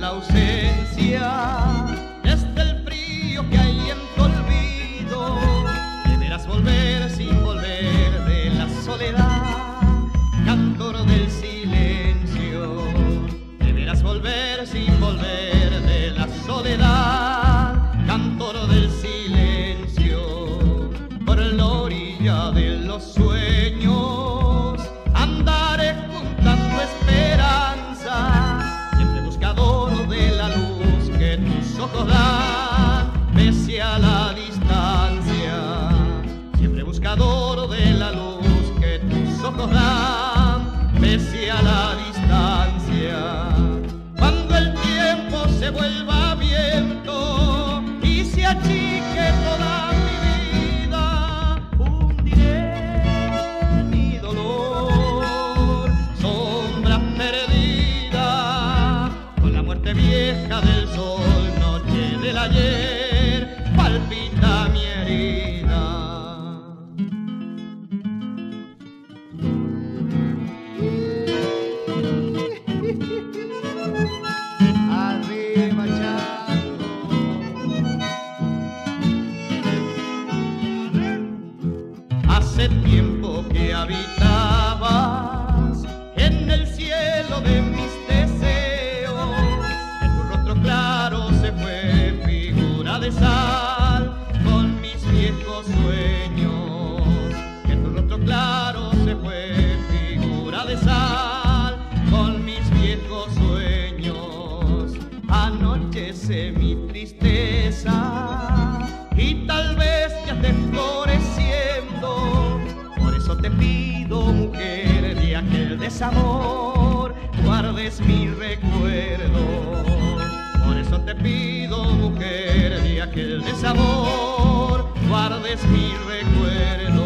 la ausencia, desde el frío que hay en tu olvido, deberás volver sin volver de la soledad, cantor del silencio. Deberás volver sin volver de la soledad, cantor del silencio. Por la orilla de los sueños andaré juntando esperanza, siempre buscador de la luz que tus ojos dan, pese a la distancia. Siempre buscador de la luz que tus ojos dan, pese a la distancia. Cuando el tiempo se vuelva viento y se achique toda mi vida, hundiré mi dolor, sombra perdida, con la muerte vieja del sol, noche del ayer, palpita mi herida. Arriba, Chango. Hace tiempo que habitabas en el cielo de mis deseos, en tu rostro claro se fue figura de sal con mis viejos sueños. En tu rostro claro se fue figura de sal con mis viejos sueños. Anochece mi tristeza y tal vez ya esté floreciendo. Por eso te pido, mujer, de aquel desamor, guardes mi recuerdo. Por eso te pido, mujer, de aquel desamor, guardes mi recuerdo.